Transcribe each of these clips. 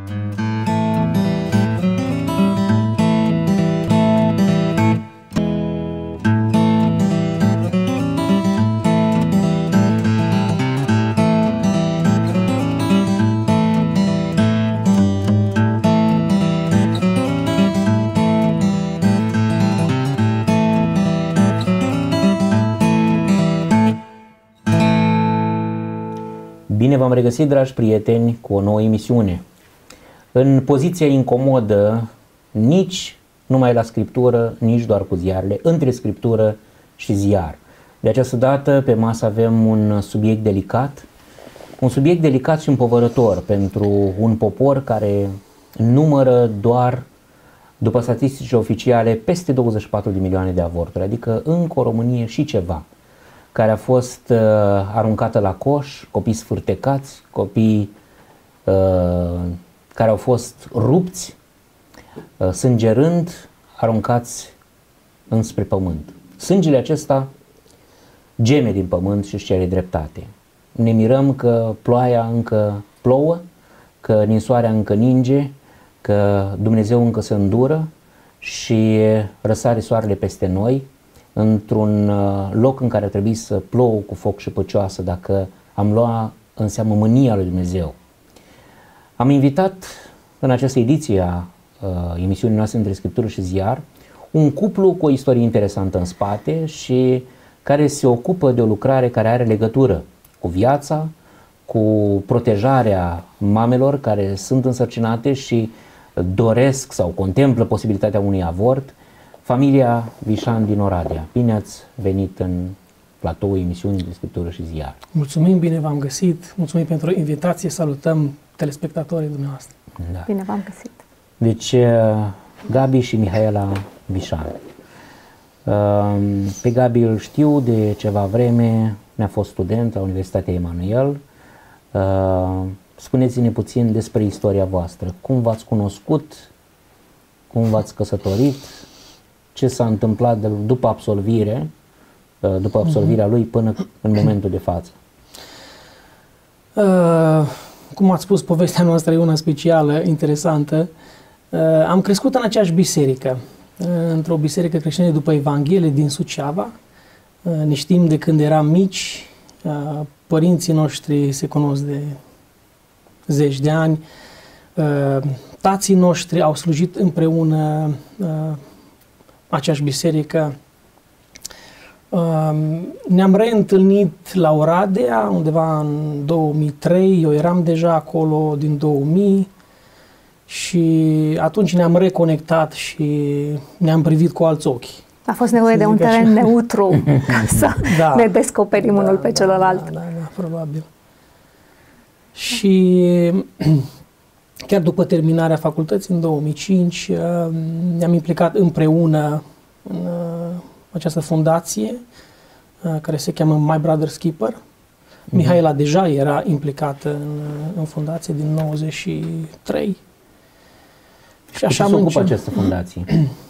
Bine v-am regăsit, dragi prieteni, cu o nouă emisiune. În poziția incomodă, nici numai la scriptură, nici doar cu ziarele, între scriptură și ziar. De această dată, pe masă avem un subiect delicat și împovărător pentru un popor care numără doar, după statistici oficiale, peste 24 de milioane de avorturi, adică încă o Românie și ceva, care a fost aruncată la coș, copii sfârtecați, copii care au fost rupți, sângerând, aruncați înspre pământ. Sângele acesta geme din pământ și își cere dreptate. Ne mirăm că ploaia încă plouă, că ninsoarea încă ninge, că Dumnezeu încă se îndură și răsare soarele peste noi, într-un loc în care ar trebui să plouă cu foc și păcioasă dacă am luat în seamă mânia lui Dumnezeu. Am invitat în această ediție a emisiunii noastre între scriptură și ziar un cuplu cu o istorie interesantă în spate și care se ocupă de o lucrare care are legătură cu viața, cu protejarea mamelor care sunt însărcinate și doresc sau contemplă posibilitatea unui avort, familia Vișan din Oradea. Bine ați venit în platoul emisiunii de scriptură și ziar. Mulțumim, bine v-am găsit, mulțumim pentru invitație, salutăm telespectatorii dumneavoastră. Da. Bine v-am găsit. Deci, Gabi și Mihaela Vișan. Pe Gabi îl știu de ceva vreme, mi-a fost student la Universitatea Emanuel. Spuneți-ne puțin despre istoria voastră. Cum v-ați cunoscut? Cum v-ați căsătorit? Ce s-a întâmplat după absolvirea lui până în momentul de față? Cum ați spus, povestea noastră e una specială, interesantă. Am crescut în aceeași biserică, într-o biserică creștină după Evanghelie din Suceava. Ne știm de când eram mici, părinții noștri se cunosc de zeci de ani, tații noștri au slujit împreună aceeași biserică. Ne-am reîntâlnit la Oradea undeva în 2003, eu eram deja acolo din 2000 și atunci ne-am reconectat și ne-am privit cu alți ochi. A fost nevoie de un teren neutru ca să ne descoperim unul pe celălalt. Da, probabil. Și chiar după terminarea facultății în 2005 ne-am implicat împreună în această fundație care se cheamă My Brother's Keeper. Mihaela deja era implicată în fundație din 93. Și așa se ocupă această fundație?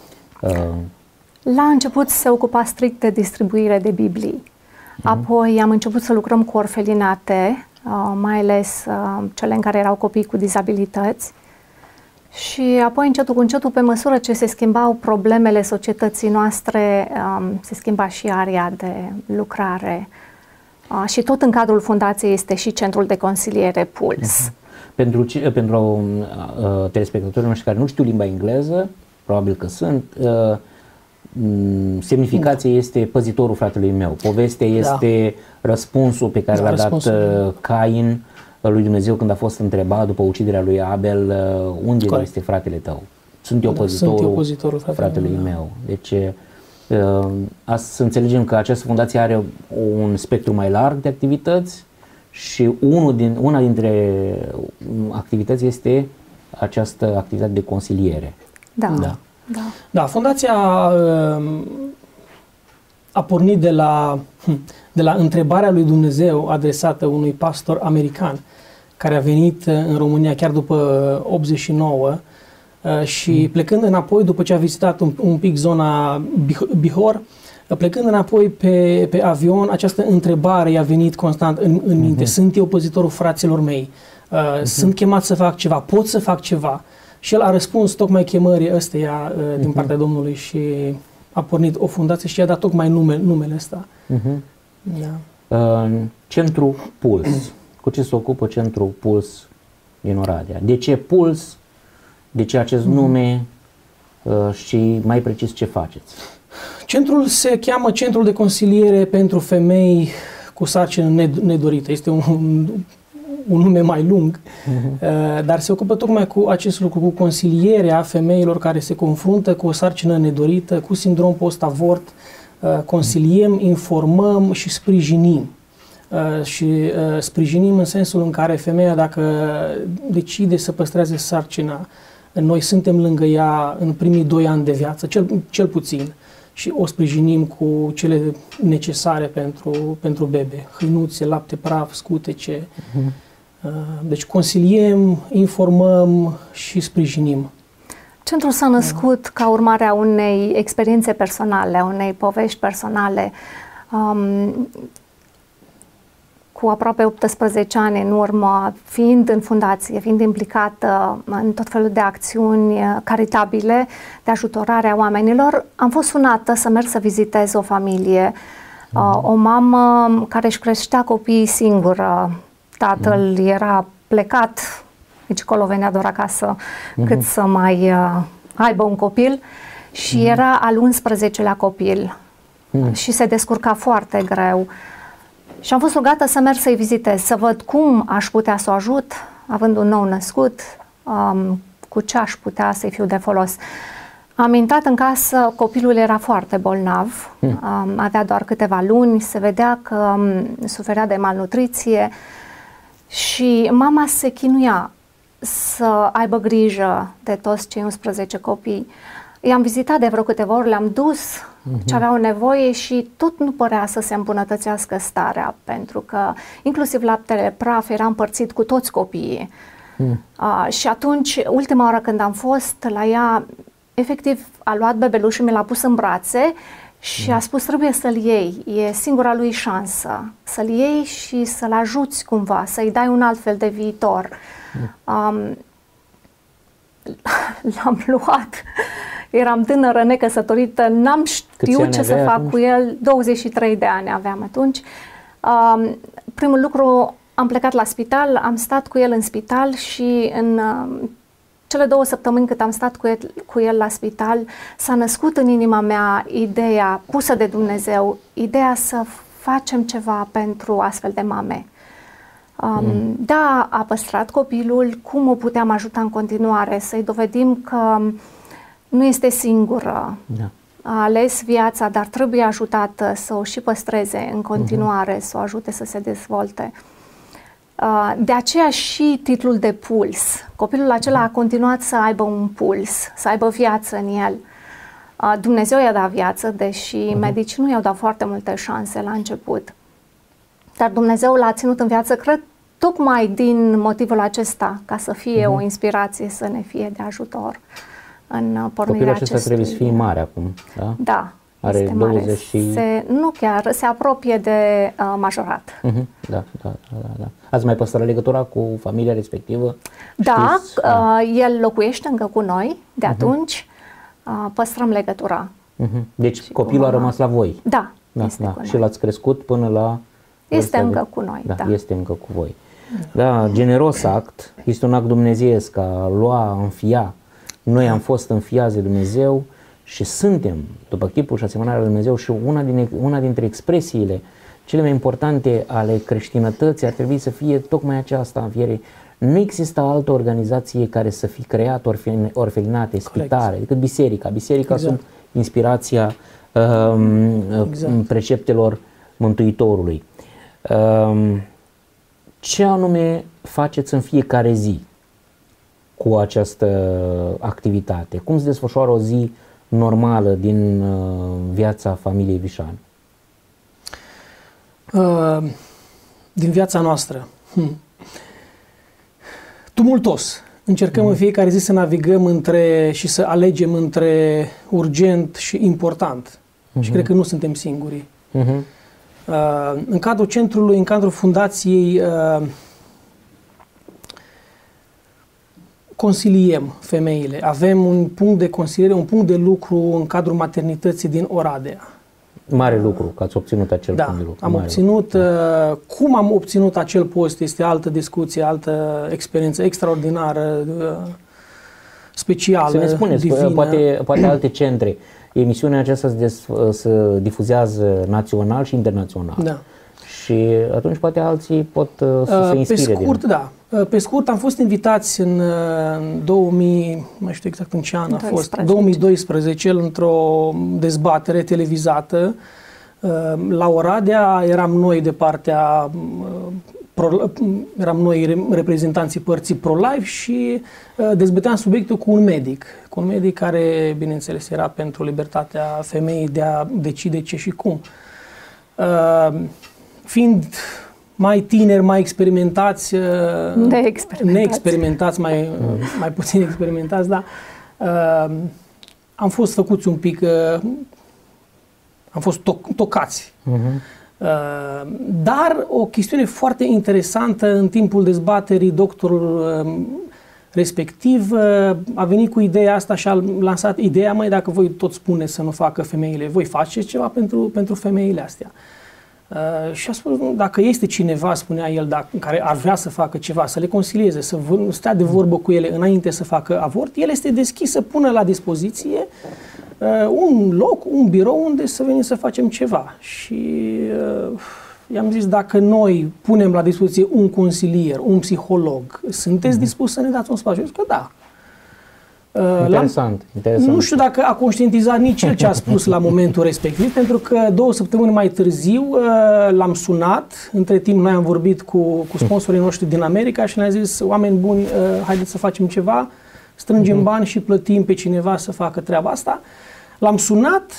La început se ocupa strict de distribuire de Biblii. Apoi am început să lucrăm cu orfelinate, mai ales cele în care erau copii cu dizabilități. Și apoi, încetul cu încetul, pe măsură ce se schimbau problemele societății noastre, se schimba și area de lucrare. Și tot în cadrul fundației este și centrul de consiliere Puls. Pentru telespectatorii noștri care nu știu limba engleză, probabil că sunt, semnificația este păzitorul fratelui meu. Povestea este răspunsul pe care l-a dat Cain lui Dumnezeu când a fost întrebat după uciderea lui Abel, unde este fratele tău? Sunt eu păzitorul fratelui meu. Deci să înțelegem că această fundație are un spectru mai larg de activități și una dintre activități este această activitate de consiliere. Da, fundația a pornit de la întrebarea lui Dumnezeu adresată unui pastor american care a venit în România chiar după 89 și plecând înapoi, după ce a vizitat un pic zona Bihor, plecând înapoi pe avion, această întrebare i-a venit constant în minte. Sunt eu păzitorul fraților mei? sunt chemat să fac ceva, pot să fac ceva. Și el a răspuns tocmai chemării ăsteia din partea Domnului și a pornit o fundație și i-a dat tocmai numele ăsta. Da. Centru Puls. Cu ce se ocupă Centru Puls din Oradea? De ce Puls? De ce acest nume? Și mai precis ce faceți? Centrul se cheamă Centrul de Consiliere pentru Femei cu sarcină nedorită. Este un nume mai lung, dar se ocupă tocmai cu acest lucru, cu consilierea femeilor care se confruntă cu o sarcină nedorită, cu sindrom post-avort. Consiliem, informăm și sprijinim. Și sprijinim în sensul în care femeia, dacă decide să păstreze sarcina, noi suntem lângă ea în primii 2 ani de viață, cel puțin, și o sprijinim cu cele necesare pentru bebe, hâinuțe, lapte praf, scutece. Deci consiliem, informăm și sprijinim. Centrul s-a născut ca urmare a unei experiențe personale, a unei povești personale. Cu aproape 18 ani în urmă, fiind în fundație, fiind implicată în tot felul de acțiuni caritabile de ajutorare a oamenilor, am fost sunată să merg să vizitez o familie, o mamă care își creștea copiii singură. Tatăl era plecat, deci acolo venea doar acasă, cât să mai aibă un copil și era al 11-lea copil și se descurca foarte greu. Și am fost rugată să merg să-i vizitez, să văd cum aș putea să o ajut, având un nou născut, cu ce aș putea să-i fiu de folos. Am intrat în casă, copilul era foarte bolnav, avea doar câteva luni, se vedea că suferea de malnutriție și mama se chinuia să aibă grijă de toți cei 11 copii. I-am vizitat de vreo câteva ori, le-am dus ce aveau nevoie și tot nu părea să se îmbunătățească starea, pentru că inclusiv laptele praf era împărțit cu toți copiii. Și atunci, ultima oară când am fost la ea, efectiv a luat bebelușul, mi l-a pus în brațe și a spus: trebuie să-l iei, e singura lui șansă, să-l iei și să-l ajuți cumva, să-i dai un alt fel de viitor. L-am luat. Eram tânără, necăsătorită, n-am știut ce să fac atunci? Cu el. 23 de ani aveam atunci. Primul lucru, am plecat la spital, am stat cu el în spital și în cele 2 săptămâni cât am stat cu el la spital, s-a născut în inima mea ideea pusă de Dumnezeu, ideea să facem ceva pentru astfel de mame. Da, a păstrat copilul, cum o puteam ajuta în continuare, să-i dovedim că nu este singură, a ales viața, dar trebuie ajutată să o și păstreze în continuare, să o ajute să se dezvolte. De aceea și titlul de Puls. Copilul acela a continuat să aibă un puls, să aibă viață în el. Dumnezeu i-a dat viață, deși medicii nu i-au dat foarte multe șanse la început. Dar Dumnezeu l-a ținut în viață, cred, tocmai din motivul acesta, ca să fie o inspirație, să ne fie de ajutor în pornirea acestui. Copilul acesta trebuie să fie mare acum, da? Da, are este 20 mare. și... Nu chiar, se apropie de majorat. Da. Ați mai păstrat legătura cu familia respectivă? Da, el locuiește încă cu noi, de atunci păstrăm legătura. Deci copilul a rămas la voi? Da, este cu noi. Și l-ați crescut până la... Este încă cu noi, da. Este încă cu voi. Da, generos act, este un act dumnezeiesc, a lua, a înfia. Noi am fost înfiați de Dumnezeu și suntem, după chipul și asemănarea lui Dumnezeu, și una dintre expresiile cele mai importante ale creștinătății ar trebui să fie tocmai aceasta, înfiere. Nu există altă organizație care să fi creat orfelinate, spitale, decât biserica. Biserica sub inspirația preceptelor Mântuitorului. Ce anume faceți în fiecare zi cu această activitate? Cum se desfășoară o zi normală din viața familiei Vișan? Din viața noastră. Tumultos. Încercăm în fiecare zi să navigăm și să alegem între urgent și important. Și cred că nu suntem singuri. În cadrul centrului, în cadrul fundației, consiliem femeile. Avem un punct de consiliere, un punct de lucru în cadrul maternității din Oradea. Mare lucru că ați obținut acel Da, punct de lucru. am Mare obținut. Cum am obținut acel post este altă discuție, altă experiență extraordinară, specială, Să ne spuneți, divină. poate alte centre. Emisiunea aceasta se difuzează național și internațional. Da. Și atunci poate alții pot să se inspire pe scurt, da. Pe scurt, am fost invitați în 2000, mai știu exact în ce an a fost, 2012, într-o dezbatere televizată. La Oradea eram noi de partea, eram noi reprezentanții părții pro-life și dezbăteam subiectul cu un medic care, bineînțeles, era pentru libertatea femeii de a decide ce și cum. Fiind mai tineri, mai experimentați, neexperimentați, mai puțin experimentați, da, am fost făcuți un pic, am fost tocați. Dar o chestiune foarte interesantă în timpul dezbaterii, doctorul respectiv a venit cu ideea asta și a lansat ideea, măi, dacă voi tot spuneți să nu facă femeile, voi faceți ceva pentru femeile astea. Și a spus, dacă este cineva, spunea el, care ar vrea să facă ceva, să le consilieze, să stea de vorbă cu ele înainte să facă avort, el este deschis să pună la dispoziție un loc, un birou unde să venim să facem ceva. Și i-am zis, dacă noi punem la dispoziție un consilier, un psiholog, sunteți dispus să ne dați un spațiu? Zic că da. Interesant. Nu știu dacă a conștientizat nici el ce a spus la momentul respectiv, pentru că 2 săptămâni mai târziu l-am sunat. Între timp noi am vorbit cu sponsorii noștri din America și ne-a zis, oameni buni, haideți să facem ceva, strângem bani și plătim pe cineva să facă treaba asta. L-am sunat,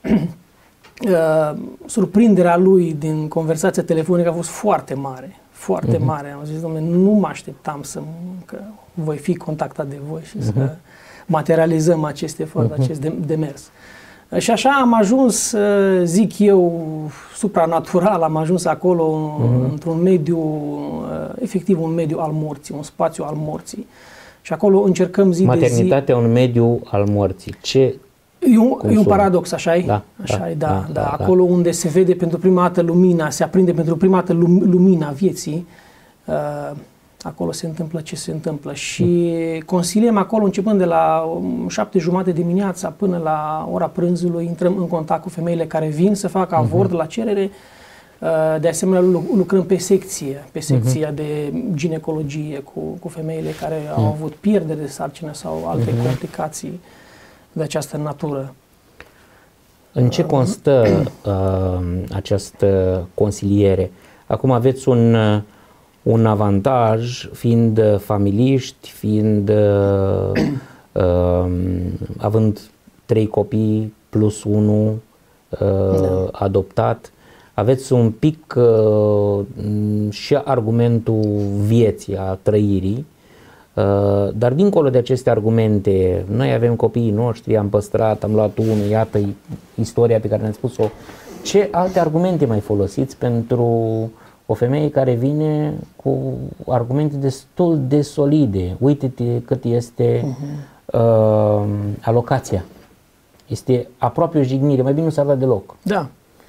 surprinderea lui din conversația telefonică a fost foarte mare. Foarte mare. Am zis, dom'le, nu mă așteptam că voi fi contactat de voi și să materializăm acest efort, acest demers. Și așa am ajuns, zic eu, supranatural, am ajuns acolo într-un mediu, efectiv un mediu al morții, un spațiu al morții. Și acolo încercăm zi de zi... Maternitatea, un mediu al morții. Ce... E un paradox, așa-i? Da. Acolo unde se vede pentru prima dată lumina, se aprinde pentru prima dată lumina vieții, acolo se întâmplă ce se întâmplă. Și consiliem acolo, începând de la 7:30 dimineața până la ora prânzului, intrăm în contact cu femeile care vin să facă avort la cerere. De asemenea, lucrăm pe secția de ginecologie cu femeile care au avut pierdere de sarcină sau alte complicații de această natură. În ce constă această consiliere? Acum aveți un avantaj fiind familiști, având 3 copii plus 1 adoptat. Aveți un pic și argumentul vieții, a trăirii. Dar dincolo de aceste argumente, noi avem copiii noștri, am păstrat, am luat unul, iată istoria pe care ne-ați spus-o. Ce alte argumente mai folosiți pentru o femeie care vine cu argumente destul de solide? Uite-te cât este alocația. Este aproape o jignire, mai bine nu s-ar da deloc. Da.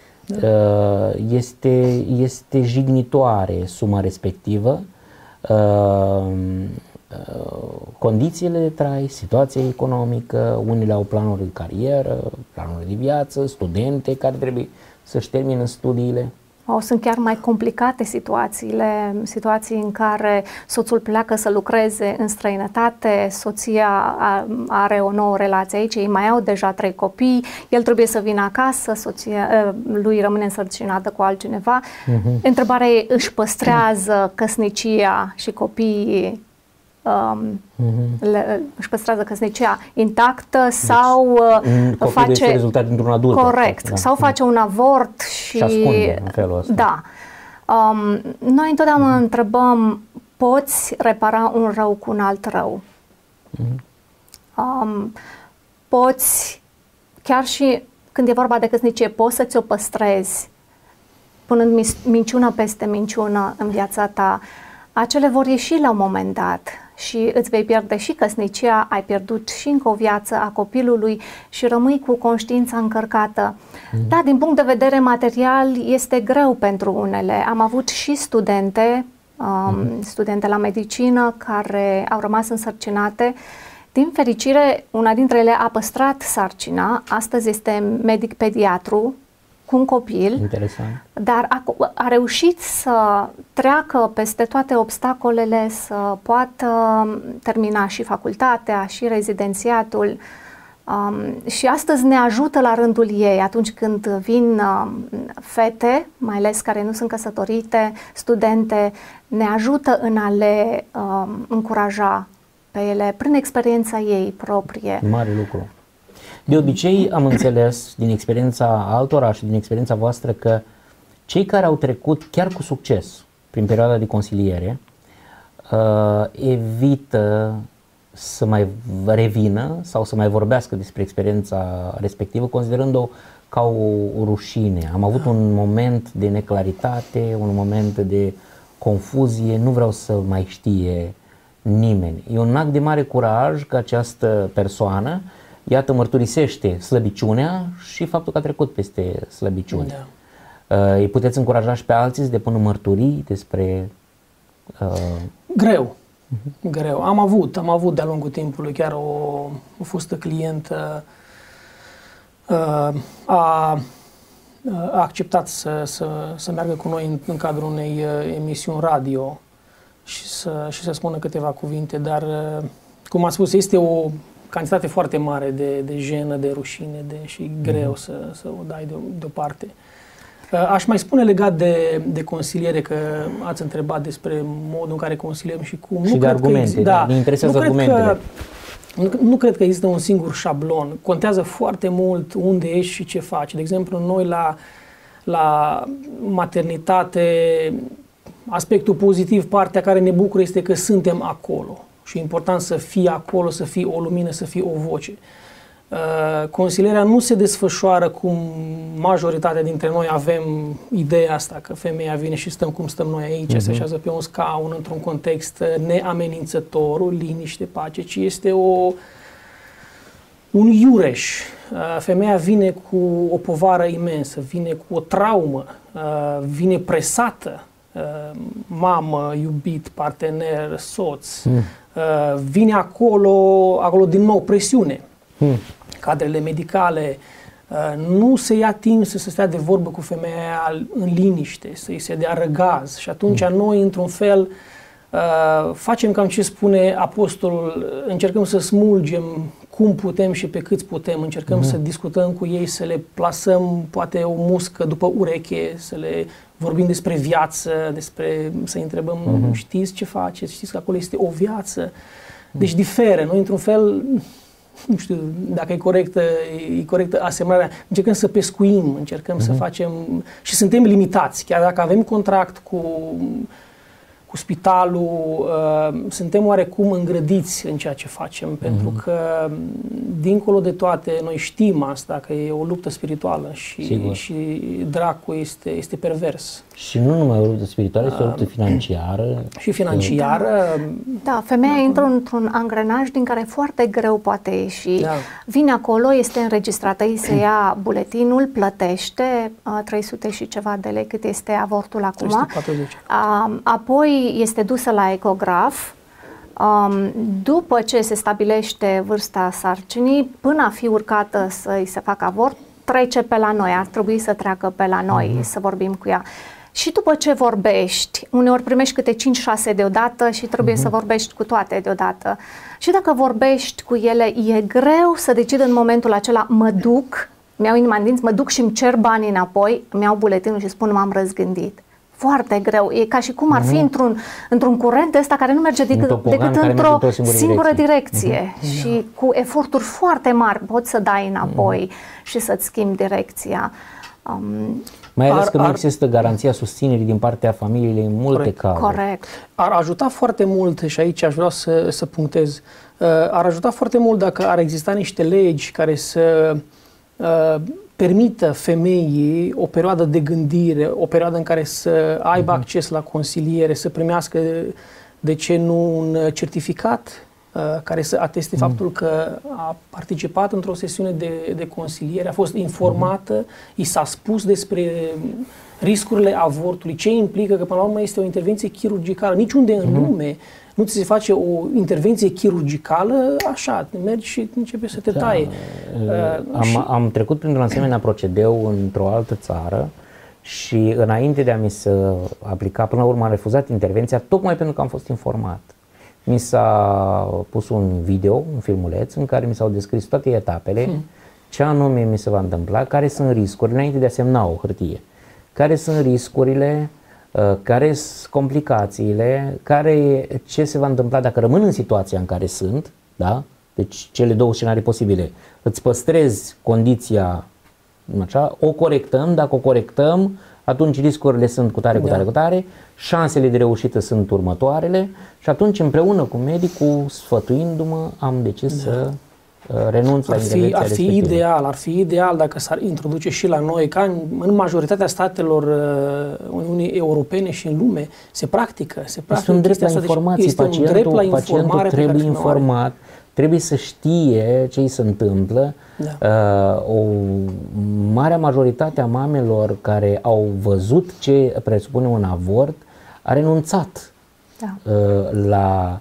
Este jignitoare suma respectivă. Condițiile de trai, situația economică, unele au planuri de carieră, planuri de viață, studente care trebuie să-și termină studiile. Sunt chiar mai complicate situații în care soțul pleacă să lucreze în străinătate, soția are o nouă relație aici, ei mai au deja 3 copii, el trebuie să vină acasă, soția lui rămâne însărcinată cu altcineva. Întrebarea e, își păstrează căsnicia și copiii, își păstrează căsnicia intactă sau face... este rezultat dintr-un adult. Corect. Da. Sau face un avort și ascunde în felul ăsta. Da. Noi întotdeauna întrebăm, poți repara un rău cu un alt rău? Poți, chiar și când e vorba de căsnicie, poți să ți-o păstrezi punând minciună peste minciună în viața ta. Acele vor ieși la un moment dat și îți vei pierde și căsnicia, ai pierdut și încă o viață a copilului și rămâi cu conștiința încărcată. Da, din punct de vedere material este greu pentru unele. Am avut și studente, studente la medicină care au rămas însărcinate. Din fericire, una dintre ele a păstrat sarcina, astăzi este medic pediatru cu un copil. Interesant. Dar a reușit să treacă peste toate obstacolele, să poată termina și facultatea, și rezidențiatul. Și astăzi ne ajută la rândul ei atunci când vin fete, mai ales care nu sunt căsătorite, studente, ne ajută în a le încuraja pe ele prin experiența ei proprie. Mare lucru. De obicei am înțeles din experiența altora și din experiența voastră că cei care au trecut chiar cu succes prin perioada de consiliere evită să mai revină sau să mai vorbească despre experiența respectivă, considerând-o ca o rușine. Am avut un moment de neclaritate, un moment de confuzie, nu vreau să mai știe nimeni. E un act de mare curaj că această persoană, iată, mărturisește slăbiciunea și faptul că a trecut peste slăbiciune. Da. Îi puteți încuraja și pe alții să depună mărturii despre... Greu. Greu. Am avut de-a lungul timpului chiar o fostă clientă a acceptat să meargă cu noi în cadrul unei emisiuni radio și să spună câteva cuvinte, dar cum am spus, este o cantitate foarte mare de jenă, de rușine și greu să o dai deoparte. Aș mai spune legat de consiliere, că ați întrebat despre modul în care consiliem și cum. Și de argumente, ne interesează argumentele. Nu cred că există un singur șablon. Contează foarte mult unde ești și ce faci. De exemplu, noi la maternitate, aspectul pozitiv, partea care ne bucură este că suntem acolo. Și e important să fii acolo, să fii o lumină, să fii o voce. Consilierea nu se desfășoară cum majoritatea dintre noi avem ideea asta, că femeia vine și stăm cum stăm noi aici, se așează pe un scaun, într-un context neamenințător, o liniște, pace, ci este un iureș. Femeia vine cu o povară imensă, vine cu o traumă, vine presată, mamă, iubit, partener, soț, vine acolo din nou presiune. Cadrele medicale, nu se ia timp să se stea de vorbă cu femeia în liniște, să-i se dea răgaz și atunci noi, într-un fel, facem cam ce spune apostolul, încercăm să smulgem cum putem și pe cât putem, încercăm să discutăm cu ei, să le plasăm poate o muscă după ureche, să le vorbim despre viață, să-i întrebăm, știți ce faceți, știți că acolo este o viață. Deci diferă, noi într-un fel, nu știu dacă e corectă asemănarea, încercăm să pescuim, încercăm să facem și suntem limitați, chiar dacă avem contract cu spitalul, suntem oarecum îngrădiți în ceea ce facem, pentru că, dincolo de toate, noi știm asta, că e o luptă spirituală și dracul este pervers. Și nu numai o luptă spirituală, este o luptă financiară. Și financiară. Da, femeia intră într-un angrenaj din care foarte greu poate ieși. Da. Vine acolo, este înregistrată, îi se ia buletinul, plătește 300 și ceva de lei, cât este avortul acum. 340. Apoi este dusă la ecograf. După ce se stabilește vârsta sarcinii, până a fi urcată să-i se facă avort, trece pe la noi, ar trebui să treacă pe la noi, să vorbim cu ea. Și după ce vorbești, uneori primești câte 5-6 deodată și trebuie să vorbești cu toate deodată. Și dacă vorbești cu ele, e greu să decid în momentul acela, mă duc, mi-au inima în dinți, mă duc și îmi cer banii înapoi, îmi iau buletinul și spun, m-am răzgândit. Foarte greu. E ca și cum ar fi într-un curent ăsta care nu merge decât într-o singură direcție. Și cu eforturi foarte mari poți să dai înapoi și să-ți schimbi direcția. Mai ales că nu există garanția susținerii din partea familiei în multe cazuri. Corect. Ar ajuta foarte mult, și aici aș vrea să punctez, ar ajuta foarte mult dacă ar exista niște legi care să permită femeii o perioadă de gândire, o perioadă în care să aibă acces la consiliere, să primească De ce nu un certificat care să ateste faptul că a participat într-o sesiune de consiliere, a fost informată, i s-a spus despre riscurile avortului, ce implică, că până la urmă este o intervenție chirurgicală. Niciunde în lume nu ți se face o intervenție chirurgicală așa, mergi și începe să te taie. Am trecut printr-un asemenea procedeu într-o altă țară și înainte de a mi se aplica, până la urmă am refuzat intervenția tocmai pentru că am fost informat. Mi s-a pus un video, un filmuleț în care mi s-au descris toate etapele, ce anume mi se va întâmpla, care sunt riscurile, înainte de a semna o hârtie, care sunt riscurile, care sunt complicațiile, ce se va întâmpla dacă rămân în situația în care sunt, da? Deci cele două scenarii posibile. Îți păstrezi condiția, așa, o corectăm, dacă o corectăm, atunci riscurile sunt cu tare, șansele de reușită sunt următoarele și atunci împreună cu medicul, sfătuindu-mă, am decis să renunț la intervenția respectivă. Ar fi ideal dacă s-ar introduce și la noi, ca în majoritatea statelor Uniunii Europene și în lume, se practică. Este un drept la informații, pacientul trebuie informat, trebuie să știe ce îi se întâmplă. O mare majoritate a mamelor care au văzut ce presupune un avort a renunțat la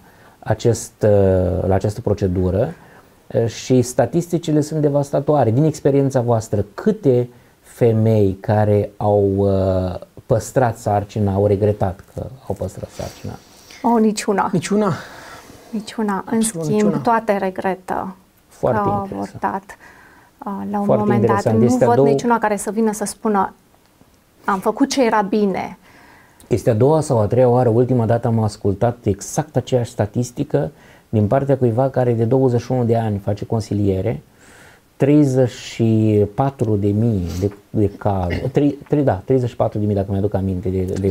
această procedură și statisticile sunt devastatoare. Din experiența voastră, câte femei care au păstrat sarcina au regretat că au păstrat sarcina? Niciuna. Niciuna. În schimb, toate regretă că au avortat la un moment dat. Nu văd niciuna care să vină să spună am făcut ce era bine. Este a doua sau a treia oară, ultima dată am ascultat exact aceeași statistică din partea cuiva care de 21 de ani face consiliere, 34.000 de cazuri, 34.000 dacă mi-aduc aminte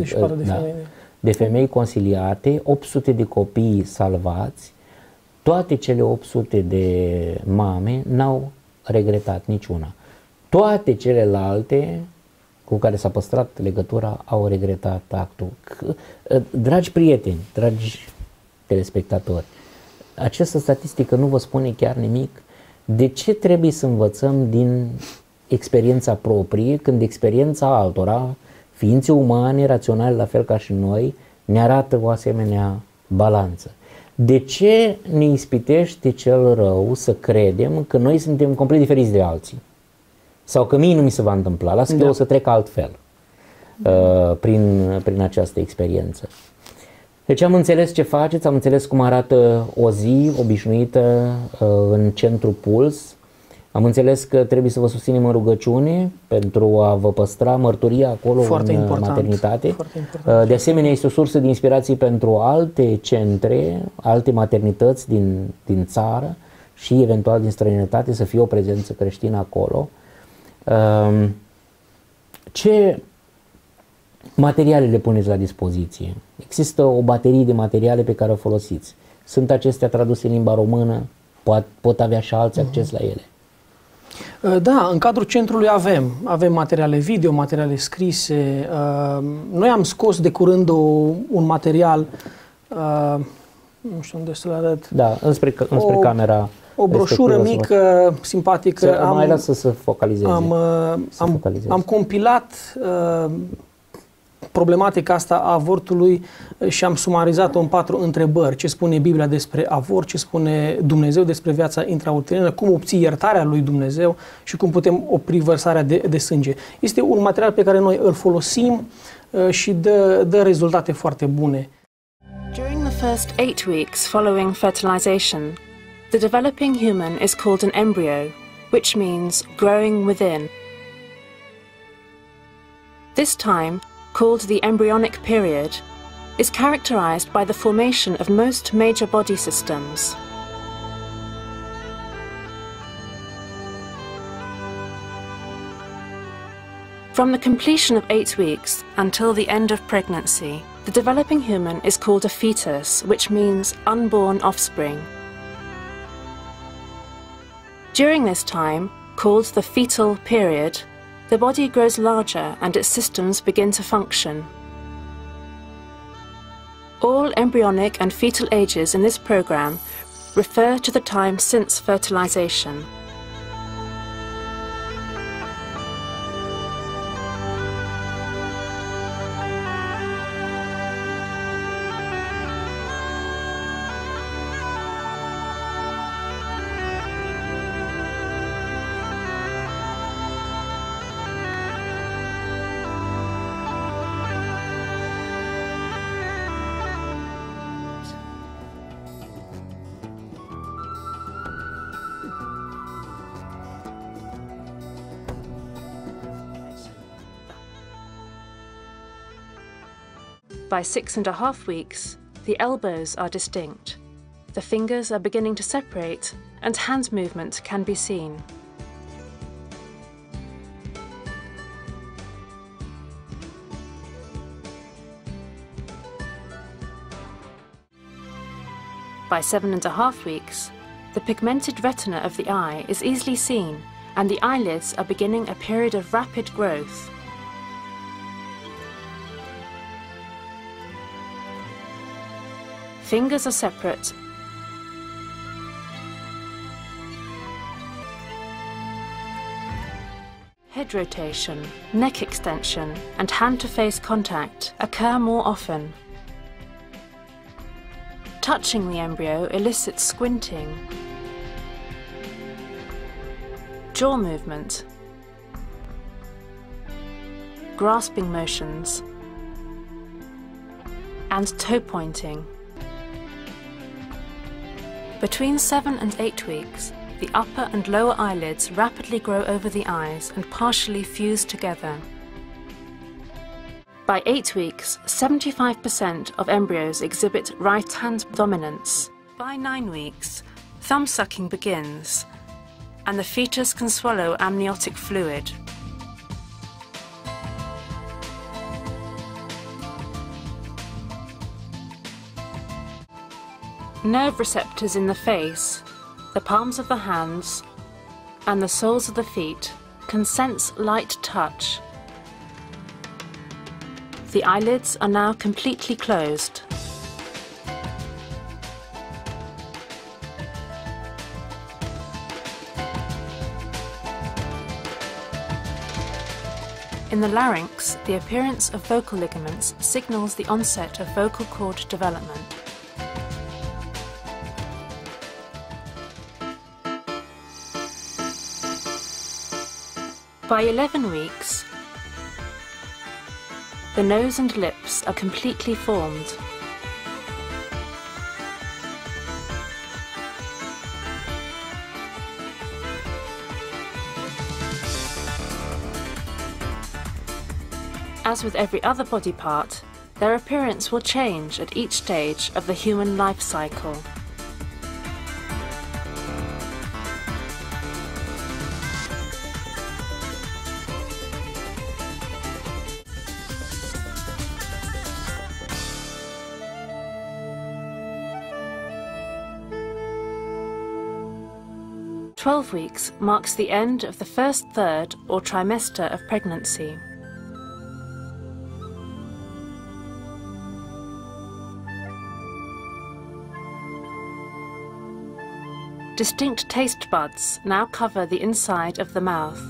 de femei consiliate, 800 de copii salvați, toate cele 800 de mame n-au regretat niciuna. Toate celelalte cu care s-a păstrat legătura au regretat actul. Dragi prieteni, dragi telespectatori, această statistică nu vă spune chiar nimic. De ce trebuie să învățăm din experiența proprie când experiența altora, ființe umane, raționale la fel ca și noi, ne arată o asemenea balanță? De ce ne ispitește cel rău să credem că noi suntem complet diferiți de alții? Sau că mie nu mi se va întâmpla, lasă că eu o să trec altfel prin această experiență. Deci am înțeles ce faceți, am înțeles cum arată o zi obișnuită în Centru Puls, am înțeles că trebuie să vă susținem în rugăciune pentru a vă păstra mărturia acolo în maternitate. De asemenea, este o sursă de inspirație pentru alte centre, alte maternități din țară și eventual din străinătate să fie o prezență creștină acolo. Ce materiale le puneți la dispoziție? Există o baterie de materiale pe care o folosiți. Sunt acestea traduse în limba română? Pot avea și alții acces la ele? Da, în cadrul centrului avem materiale video, materiale scrise. Noi am scos de curând un material, nu știu unde să-l arăt. Da, înspre camera. O broșură mică, simpatică. Mai lasă să focalizeze. Am compilat problematica asta a avortului și am sumarizat-o în 4 întrebări. Ce spune Biblia despre avort, ce spune Dumnezeu despre viața intrauterină, cum obții iertarea lui Dumnezeu și cum putem opri vărsarea de sânge. Este un material pe care noi îl folosim și dă rezultate foarte bune. During the first 8 weeks following fertilization, the developing human is called an embryo, which means growing within. This time, called the embryonic period, is characterized by the formation of most major body systems. From the completion of 8 weeks until the end of pregnancy, the developing human is called a fetus, which means unborn offspring. During this time, called the fetal period, the body grows larger and its systems begin to function. All embryonic and fetal ages in this program refer to the time since fertilization. By 6.5 weeks, the elbows are distinct. The fingers are beginning to separate and hand movement can be seen. By 7.5 weeks, the pigmented retina of the eye is easily seen and the eyelids are beginning a period of rapid growth. Fingers are separate head rotation, neck extension and hand-to-face contact occur more often. Touching the embryo elicits squinting, jaw movement, grasping motions and toe pointing. Between 7 and 8 weeks, the upper and lower eyelids rapidly grow over the eyes and partially fuse together. By 8 weeks, 75% of embryos exhibit right-hand dominance. By 9 weeks, thumb sucking begins, and the fetus can swallow amniotic fluid. Nerve receptors in the face, the palms of the hands, and the soles of the feet can sense light touch. The eyelids are now completely closed. In the larynx, the appearance of vocal ligaments signals the onset of vocal cord development. By 11 weeks, the nose and lips are completely formed. As with every other body part, their appearance will change at each stage of the human life cycle. "12 weeks marks the end of the first third or trimester of pregnancy. Distinct taste buds now cover the inside of the mouth.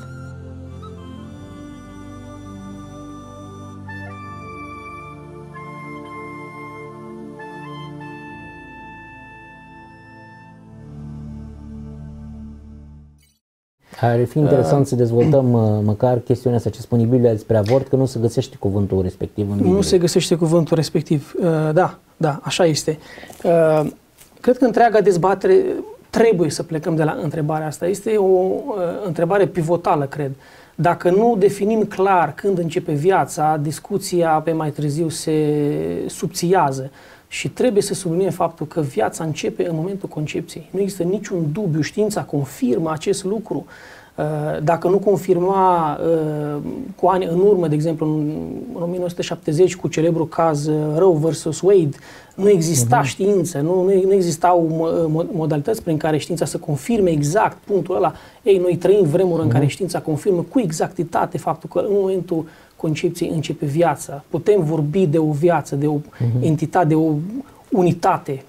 Ar fi interesant să dezvoltăm măcar chestiunea asta ce spune Biblia despre avort, că nu se găsește cuvântul respectiv în Biblie. Nu se găsește cuvântul respectiv. Da, așa este. Cred că întreaga dezbatere trebuie să plecăm de la întrebarea asta. Este o întrebare pivotală, cred. Dacă nu definim clar când începe viața, discuția pe mai târziu se subțiază. Și trebuie să subliniem faptul că viața începe în momentul concepției. Nu există niciun dubiu, știința confirmă acest lucru. Dacă nu confirma cu ani în urmă, de exemplu în 1970 cu celebrul caz Roe vs. Wade, nu exista știință, nu existau modalități prin care știința să confirme exact punctul ăla. Ei, noi trăim vremuri în care știința confirmă cu exactitate faptul că în momentul concepției începe viața. Putem vorbi de o viață, de o entitate, de o unitate.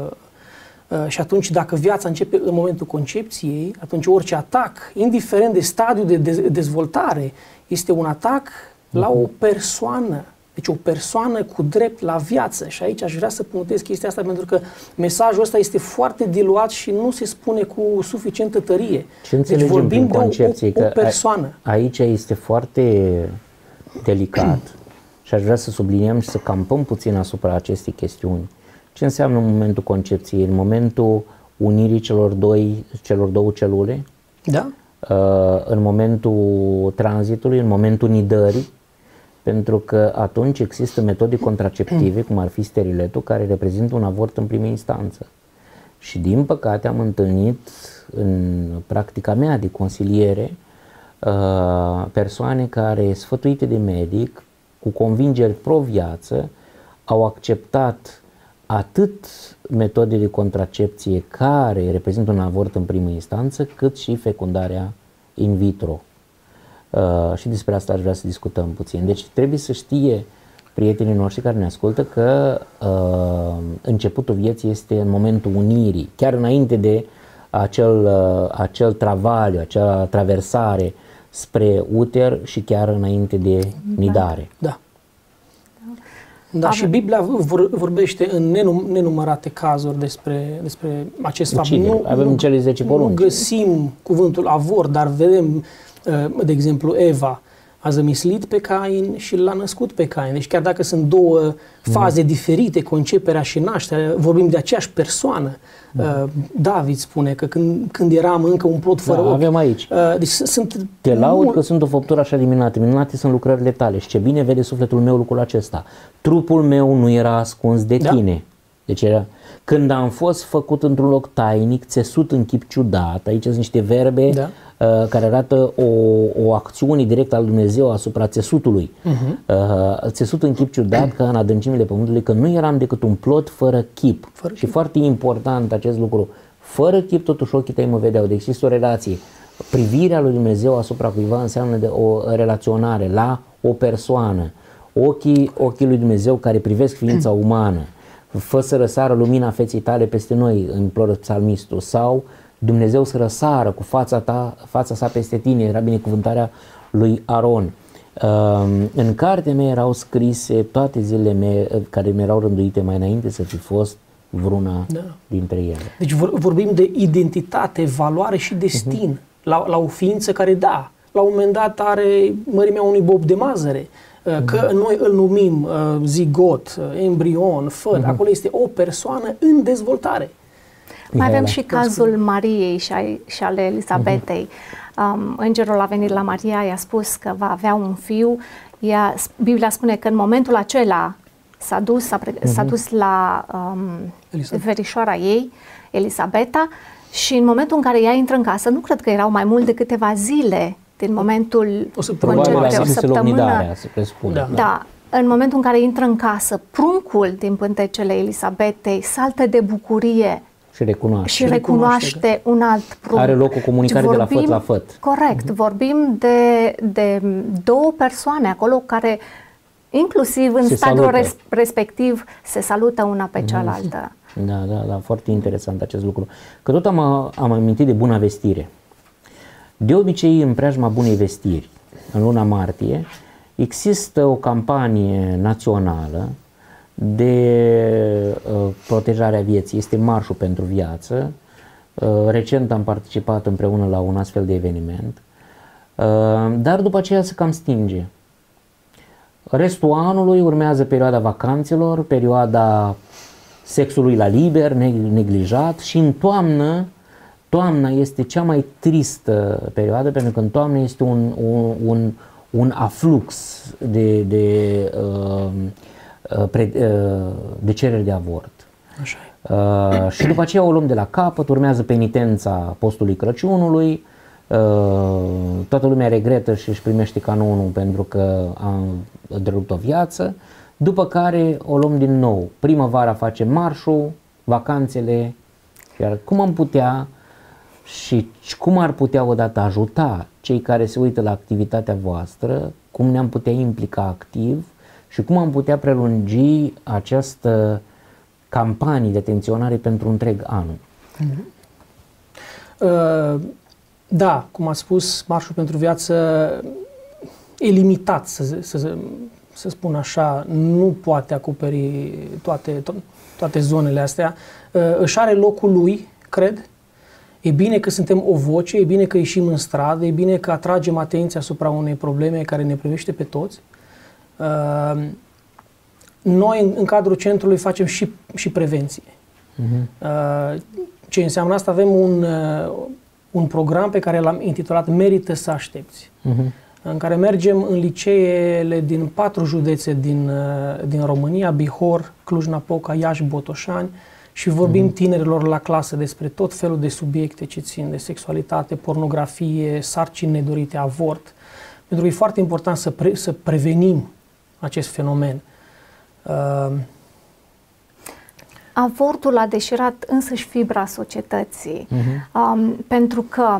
Și atunci, dacă viața începe în momentul concepției, atunci orice atac, indiferent de stadiul de dezvoltare, este un atac la o persoană. Deci o persoană cu drept la viață. Și aici aș vrea să punctez chestia asta, pentru că mesajul ăsta este foarte diluat și nu se spune cu suficientă tărie. Ce înțelegem deci vorbim prin concepție? de o persoană. Aici este foarte delicat și aș vrea să subliniem și să campăm puțin asupra acestei chestiuni. Ce înseamnă în momentul concepției? În momentul unirii celor două celule? Da. În momentul tranzitului, în momentul nidării, pentru că atunci există metode contraceptive, cum ar fi steriletul, care reprezintă un avort în primă instanță. Și din păcate am întâlnit în practica mea de consiliere persoane care, sfătuite de medic, cu convingeri pro-viață, au acceptat atât metode de contracepție care reprezintă un avort în primă instanță, cât și fecundarea in vitro. Și despre asta aș vrea să discutăm puțin. Deci trebuie să știe prietenii noștri care ne ascultă că începutul vieții este în momentul unirii, chiar înainte de acel travaliu, acea traversare spre uter și chiar înainte de nidare. Da. Da, și Biblia vorbește în nenumărate cazuri despre acest fapt. Avem cele 10 porunci. Nu găsim cuvântul avort, dar vedem, de exemplu, Eva a zămislit pe Cain și l-a născut pe Cain. Deci chiar dacă sunt două faze diferite, conceperea și nașterea, vorbim de aceeași persoană. David spune că când eram încă un plod fără ochi. Avem aici. Deci sunt te laud că sunt o făptură așa de minunată. Minunate sunt lucrările tale și ce bine vede sufletul meu lucrul acesta. Trupul meu nu era ascuns de tine. Deci era, când am fost făcut într-un loc tainic, țesut în chip ciudat, aici sunt niște verbe care arată o acțiune directă al Dumnezeu asupra țesutului. Țesut în chip ciudat ca în adâncimile pământului, că nu eram decât un plod fără chip. Și foarte important acest lucru, fără chip totuși ochii tăi mă vedeau. Deci există o relație. Privirea lui Dumnezeu asupra cuiva înseamnă o relaționare la o persoană. Ochii lui Dumnezeu care privesc ființa umană. Fă să răsară lumina feței tale peste noi, imploră psalmistul, sau Dumnezeu să răsară cu fața sa peste tine, era binecuvântarea lui Aron. În cartea mea erau scrise toate zilele mele care mi erau rânduite mai înainte să fi fost vreuna dintre ele. Deci vorbim de identitate, valoare și destin la o ființă care, la un moment dat are mărimea unui bob de mazăre. Că noi îl numim zigot, embrion, făt, acolo este o persoană în dezvoltare. Mai avem și cazul Mariei și ale Elisabetei. Îngerul a venit la Maria, i-a spus că va avea un fiu. Biblia spune că în momentul acela s-a dus la verișoara ei, Elisabeta, și în momentul în ea intră în casă, nu cred că erau mai mult de câteva zile din momentul concepției, o săptămână. În momentul în care intră în casă, pruncul din pântecele Elisabetei saltă de bucurie și recunoaște un alt prunc. Are loc o comunicare de la făt la făt. Corect. Vorbim de două persoane acolo care, inclusiv în stadiul respectiv, se salută una pe cealaltă. Da, foarte interesant acest lucru. Că tot am amintit de Buna Vestire. De obicei, în preajma Bunei Vestiri, în luna martie, există o campanie națională de protejare a vieții. Este Marșul pentru Viață. Recent am participat împreună la un astfel de eveniment, dar după aceea se cam stinge. Restul anului urmează perioada vacanțelor, perioada sexului la liber, neglijat, și în toamna este cea mai tristă perioadă, pentru că în toamnă este un aflux de cereri de avort. Așa. Și după aceea o luăm de la capăt, urmează penitența postului Crăciunului, toată lumea regretă și își primește canonul pentru că a întrerupt o viață, după care o luăm din nou. Primăvara facem marșul, vacanțele, iar cum am putea și cum ar putea odată ajuta cei care se uită la activitatea voastră cum ne-am putea implica activ și cum am putea prelungi această campanie de atenționare pentru întreg anul. Da, cum a spus, Marșul pentru Viață e limitat, să spun așa, nu poate acoperi toate zonele astea. Își are locul lui, cred. E bine că suntem o voce, e bine că ieșim în stradă, e bine că atragem atenția asupra unei probleme care ne privește pe toți. Noi, în cadrul centrului, facem și prevenție. Ce înseamnă asta? Avem un program pe care l-am intitulat Merită să aștepți, în care mergem în liceele din 4 județe din România, Bihor, Cluj-Napoca, Iași, Botoșani, și vorbim tinerilor la clasă despre tot felul de subiecte ce țin de sexualitate, pornografie, sarcini nedorite, avort, pentru că e foarte important să prevenim acest fenomen. Avortul a deșirat însăși fibra societății, pentru că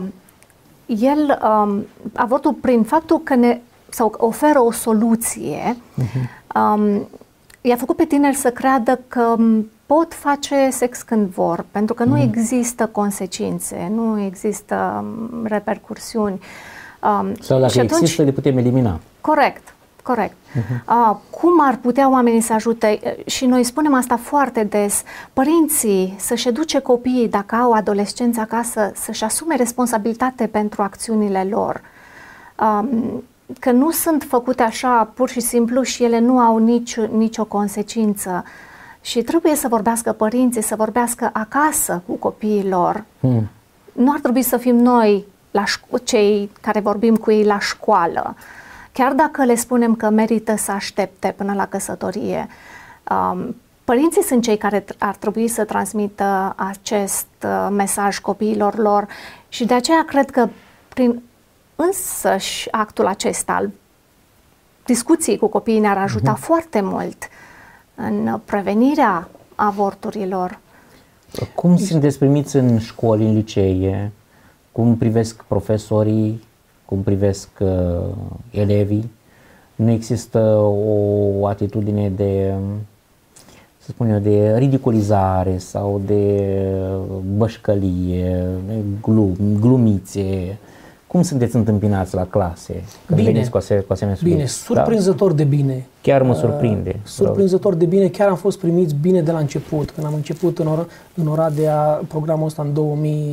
avortul, prin faptul că sau oferă o soluție, i-a făcut pe tineri să creadă că pot face sex când vor, pentru că nu există consecințe, nu există repercursiuni. Sau dacă există, le putem elimina. Corect. Cum ar putea oamenii să ajute? Și noi spunem asta foarte des. Părinții să-și educe copiii, dacă au adolescenți acasă, să-și asume responsabilitate pentru acțiunile lor. Că nu sunt făcute așa pur și simplu și ele nu au nicio consecință. Și trebuie să vorbească părinții, să vorbească acasă cu copiii lor. Nu ar trebui să fim noi cei care vorbim cu ei la școală. Chiar dacă le spunem că merită să aștepte până la căsătorie, părinții sunt cei care ar trebui să transmită acest mesaj copiilor lor și de aceea cred că prin însăși actul acesta al discuției cu copiii ne-ar ajuta foarte mult în prevenirea avorturilor. Cum sunteți primiți în școli, în licee? Cum privesc profesorii? Cum privesc elevii? Nu există o atitudine de, să spun eu, de ridiculizare sau de bășcălie, glumițe? Cum sunteți întâmpinați la clase? Când veniți cu asemenea subiecte? Bine, surprinzător de bine. Chiar mă surprinde. Surprinzător de bine, chiar am fost primiți bine de la început. Când am început în Oradea programul ăsta în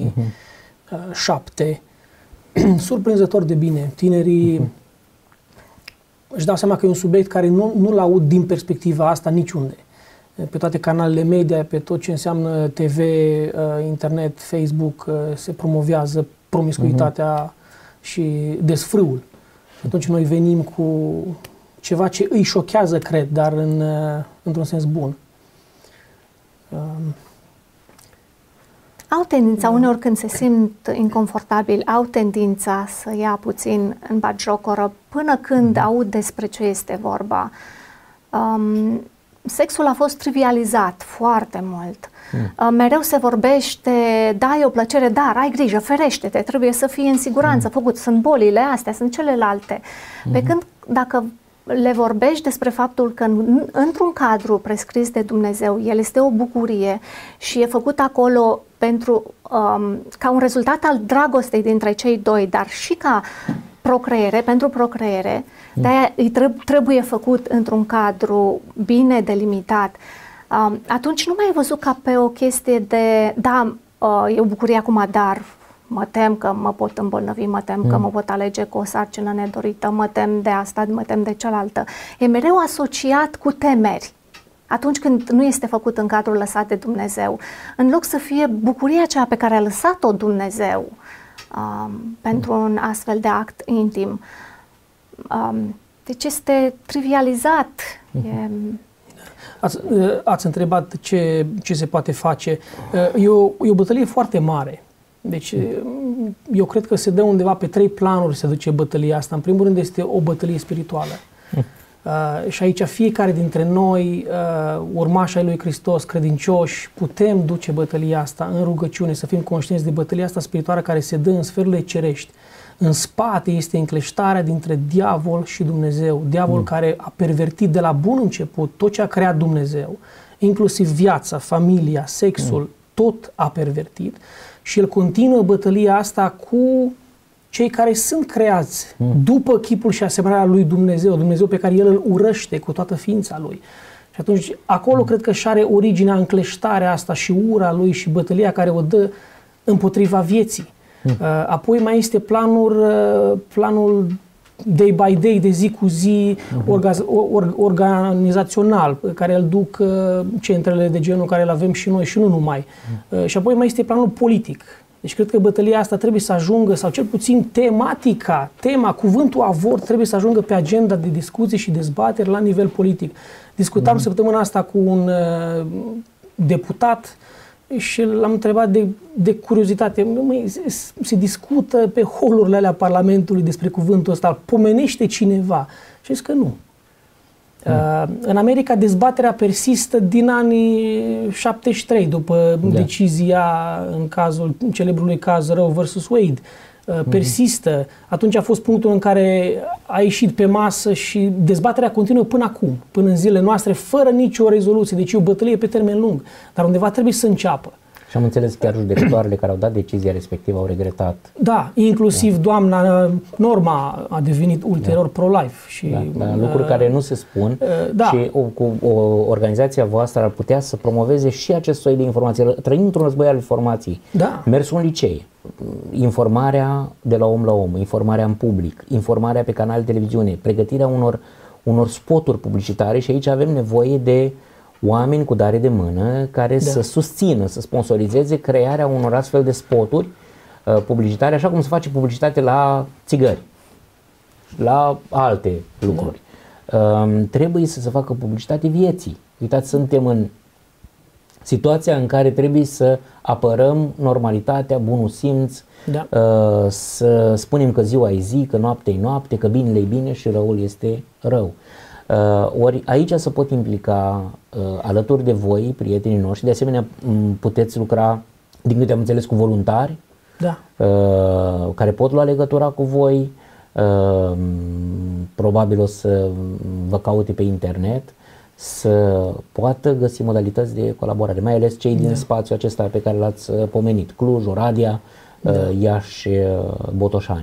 2007, surprinzător de bine. Tinerii își dau seama că e un subiect care nu-l aud din perspectiva asta niciunde. Pe toate canalele media, pe tot ce înseamnă TV, internet, Facebook, se promovează promiscuitatea și desfrâul. Și atunci noi venim cu ceva ce îi șochează, cred, dar într-un sens bun. Au tendința, uneori când se simt inconfortabil, au tendința să ia puțin în batjocoră până când aud despre ce este vorba. Sexul a fost trivializat foarte mult. Mereu se vorbește, da, e o plăcere, dar ai grijă, ferește-te, trebuie să fii în siguranță, făcut, sunt bolile astea, sunt celelalte. Pe când dacă le vorbești despre faptul că într-un cadru prescris de Dumnezeu, el este o bucurie și e făcut acolo pentru, ca un rezultat al dragostei dintre cei doi, dar și ca procreere, pentru procreere, de-aia trebuie făcut într-un cadru bine delimitat. Atunci nu mai ai văzut ca pe o chestie de, da, e o bucurie acum, dar mă tem că mă pot îmbolnăvi, mă tem că mă pot alege cu o sarcină nedorită, mă tem de asta, mă tem de cealaltă. E mereu asociat cu temeri. Atunci când nu este făcut în cadrul lăsat de Dumnezeu, în loc să fie bucuria aceea pe care a lăsat-o Dumnezeu pentru un astfel de act intim. Deci este trivializat. Ați întrebat ce se poate face. E o bătălie foarte mare. Deci eu cred că se dă undeva pe 3 planuri se duce bătălia asta. În primul rând este o bătălie spirituală. Și aici fiecare dintre noi, urmașii lui Hristos, credincioși, putem duce bătălia asta în rugăciune, să fim conștienți de bătălia asta spirituală care se dă în sferele cerești. În spate este încleștarea dintre diavol și Dumnezeu. Diavol care a pervertit de la bun început tot ce a creat Dumnezeu, inclusiv viața, familia, sexul, tot a pervertit. Și el continuă bătălia asta cu cei care sunt creați după chipul și asemănarea lui Dumnezeu, Dumnezeu pe care el îl urăște cu toată ființa lui. Și atunci acolo cred că și are originea încleștarea asta și ura lui și bătălia care o dă împotriva vieții. Apoi mai este planul day by day, de zi cu zi, organizațional, pe care îl duc centrele de genul care îl avem și noi și nu numai. Și apoi mai este planul politic. Deci cred că bătălia asta trebuie să ajungă, sau cel puțin cuvântul avort trebuie să ajungă pe agenda de discuții și dezbateri la nivel politic. Discutam săptămâna asta cu un deputat și l-am întrebat de curiozitate. Se discută pe holurile alea Parlamentului despre cuvântul ăsta, pomenește cineva? Și zis că nu. În America dezbaterea persistă din anii 73, după decizia în cazul celebrului caz Roe vs. Wade. Persistă. Atunci a fost punctul în care a ieșit pe masă și dezbaterea continuă până acum, până în zilele noastre, fără nicio rezoluție. Deci e o bătălie pe termen lung, dar undeva trebuie să înceapă. Și am înțeles chiar judecătoarele care au dat decizia respectivă au regretat. Da, inclusiv doamna Norma a devenit ulterior pro-life. Și, lucruri care nu se spun și o organizația voastră ar putea să promoveze și acest soi de informații. Trăim într-un război al informației. Mersul în licee, informarea de la om la om, informarea în public, informarea pe canale de televiziune, pregătirea unor spoturi publicitare și aici avem nevoie de oameni cu dare de mână care să susțină, să sponsorizeze crearea unor astfel de spoturi publicitare, așa cum se face publicitate la țigări, la alte lucruri. Trebuie să se facă publicitate vieții. Uitați, suntem în situația în care trebuie să apărăm normalitatea, bunul simț, să spunem că ziua e zi, că noaptea e noapte, că binele e bine și răul este rău. Ori aici se pot implica alături de voi, prietenii noștri, de asemenea puteți lucra, din câte am înțeles, cu voluntari care pot lua legătura cu voi, probabil o să vă caute pe internet, să poată găsi modalități de colaborare, mai ales cei din spațiul acesta pe care l-ați pomenit, Cluj, Oradea, Iași, Botoșani.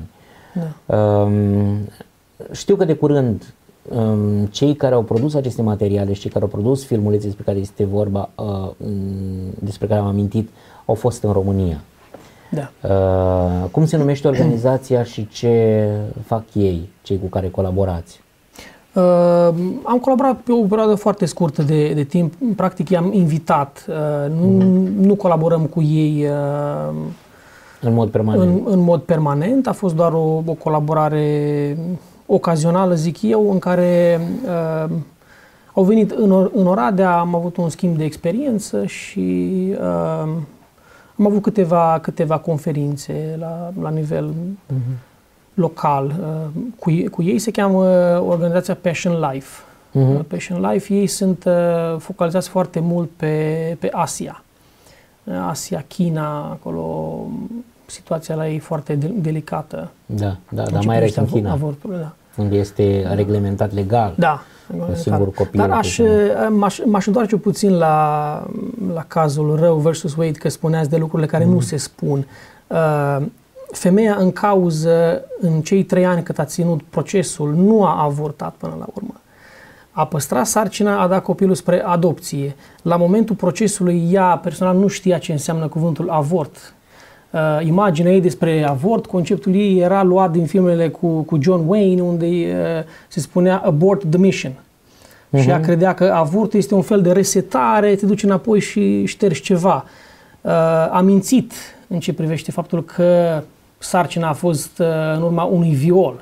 Știu că de curând cei care au produs aceste materiale și cei care au produs filmulețe despre care este vorba, despre care am amintit, au fost în România. Cum se numește organizația și ce fac ei, cei cu care colaborați? Am colaborat pe o perioadă foarte scurtă de timp, practic i-am invitat, nu colaborăm cu ei în mod permanent. În mod permanent, a fost doar o colaborare ocazională, zic eu, în care au venit în Oradea, am avut un schimb de experiență și am avut câteva conferințe la nivel local cu ei. Se cheamă organizația Passion Life. Passion Life, ei sunt focalizați foarte mult pe Asia. Asia, China, acolo situația la ei e foarte delicată. Dar mai ales în China, unde este reglementat legal. Singur copil. Dar m-aș întoarce puțin la cazul Roe vs. Wade, că spuneați de lucrurile care nu se spun. Femeia în cauză, în cei 3 ani cât a ținut procesul, nu a avortat până la urmă. A păstrat sarcina, a dat copilul spre adopție. La momentul procesului, ea personal nu știa ce înseamnă cuvântul avort. Imaginea ei despre avort, conceptul ei era luat din filmele cu John Wayne, unde se spunea abort the mission. Și ea credea că avortul este un fel de resetare, te duci înapoi și ștergi ceva. A mințit în ce privește faptul că sarcina a fost în urma unui viol.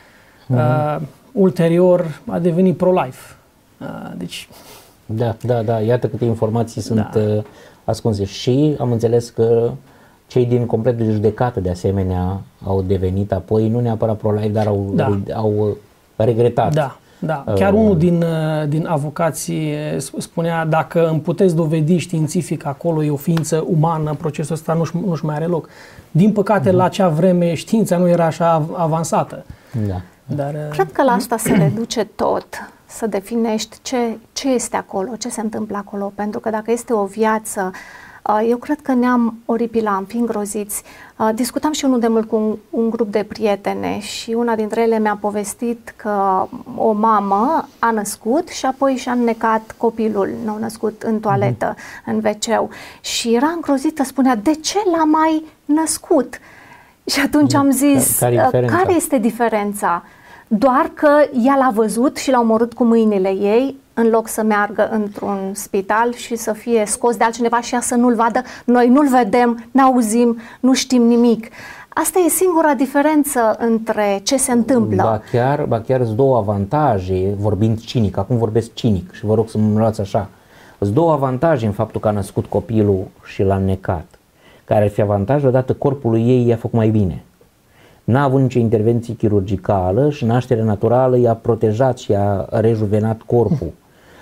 Ulterior a devenit pro-life. Deci... Da, iată câte informații sunt ascunse. Și am înțeles că cei din completul de judecată de asemenea au devenit apoi, nu neapărat pro-life, dar au regretat Da, chiar unul din avocații spunea, dacă îmi puteți dovedi științific acolo e o ființă umană, procesul ăsta nu-și mai are loc. Din păcate, la acea vreme, știința nu era așa avansată. Da. Dar, cred că la asta se reduce tot, să definești ce este acolo, ce se întâmplă acolo, pentru că dacă este o viață, eu cred că ne-am oripilat, am fi îngroziți. Discutam și unul de mult cu un grup de prietene și una dintre ele mi-a povestit că o mamă a născut și apoi și-a înnecat copilul nou născut în toaletă, în WC-ul. Și era îngrozită, spunea, de ce l-a mai născut? Și atunci am zis, care este diferența? Doar că ea l-a văzut și l-a omorât cu mâinile ei, în loc să meargă într-un spital și să fie scos de altcineva și ea să nu-l vadă. Noi nu-l vedem, n-auzim, nu știm nimic. Asta e singura diferență între ce se întâmplă. Ba chiar sunt două avantaje, vorbind cinic, acum vorbesc cinic și vă rog să mă luați așa. Sunt două avantaje în faptul că a născut copilul și l-a înnecat. Care ar fi avantajul? Odată corpul ei i-a făcut mai bine. N-a avut nicio intervenție chirurgicală și nașterea naturală i-a protejat și i-a rejuvenat corpul.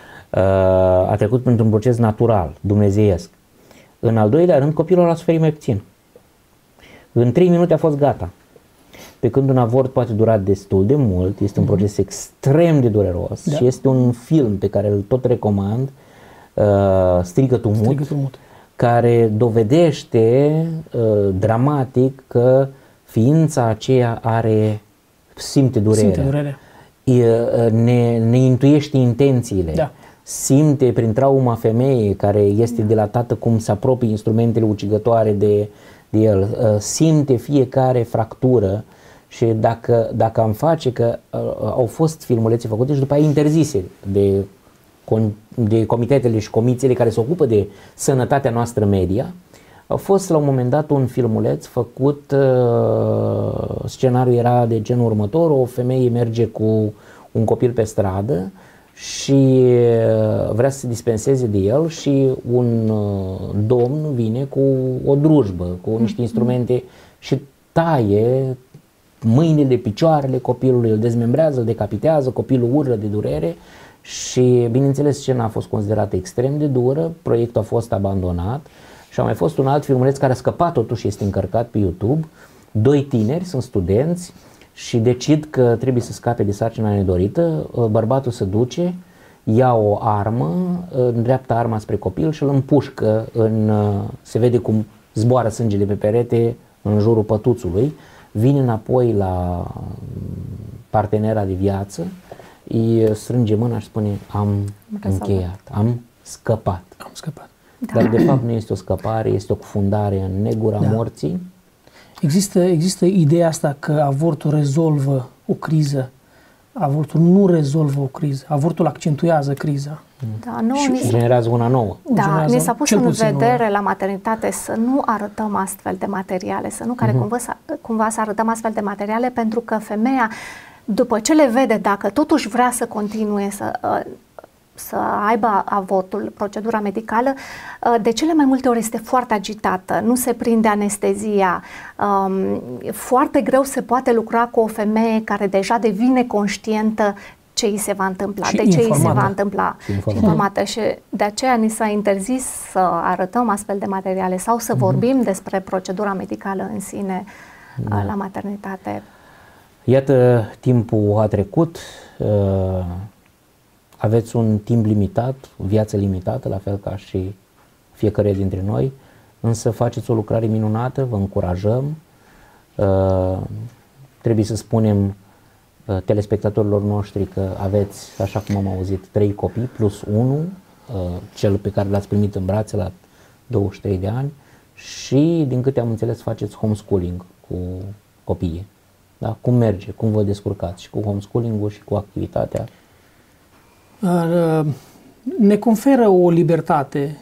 A trecut printr-un proces natural, dumnezeiesc. În al doilea rând, copilul a suferit mai puțin. În 3 minute a fost gata. Pe când un avort poate dura destul de mult, este un proces extrem de dureros și este un film pe care îl tot recomand, Strigătul Mut, care dovedește dramatic că ființa aceea simte durerea. Ne intuiește intențiile. Simte prin trauma femeii care este dilatată cum se apropie instrumentele ucigătoare de el. Simte fiecare fractură și dacă am face că au fost filmulețe făcute și după aia interzise de comitetele și comisiile care se ocupă de sănătatea noastră media, a fost la un moment dat un filmuleț făcut, scenariul era de genul următor, o femeie merge cu un copil pe stradă și vrea să se dispenseze de el și un domn vine cu o drujbă, cu niște instrumente și taie mâinile, picioarele copilului, îl dezmembrează, îl decapitează, copilul urlă de durere și bineînțeles scena a fost considerată extrem de dură, proiectul a fost abandonat. Și a mai fost un alt filmuleț care a scăpat, totuși este încărcat pe YouTube. 2 tineri, sunt studenți și decid că trebuie să scape de sarcina nedorită. Bărbatul se duce, ia o armă, îndreaptă arma spre copil și îl împușcă. Se vede cum zboară sângele pe perete în jurul pătuțului. Vine înapoi la partenera de viață, îi strânge mâna și spune: am încheiat, am scăpat. Am scăpat. Dar de fapt nu este o scăpare, este o cufundare în negura morții. Există ideea asta că avortul rezolvă o criză. Avortul nu rezolvă o criză. Avortul accentuează criza. Și generează una nouă. Da, ni s-a pus în vedere la maternitate să nu arătăm astfel de materiale, să nu cumva să arătăm astfel de materiale, pentru că femeia, după ce le vede, dacă totuși vrea să continue să aibă avortul, procedura medicală, de cele mai multe ori este foarte agitată, nu se prinde anestezia, foarte greu se poate lucra cu o femeie care deja devine conștientă ce îi se va întâmpla, și de ce îi se va întâmpla, informată. Și de aceea ni s-a interzis să arătăm astfel de materiale sau să vorbim despre procedura medicală în sine la maternitate. Iată, timpul a trecut. Aveți un timp limitat, viață limitată, la fel ca și fiecare dintre noi, însă faceți o lucrare minunată, vă încurajăm. Trebuie să spunem telespectatorilor noștri că aveți, așa cum am auzit, 3 copii plus 1, cel pe care l-ați primit în brațe la 23 de ani și, din câte am înțeles, faceți homeschooling cu copiii. Da? Cum merge? Cum vă descurcați și cu homeschooling-ul și cu activitatea? Ne conferă o libertate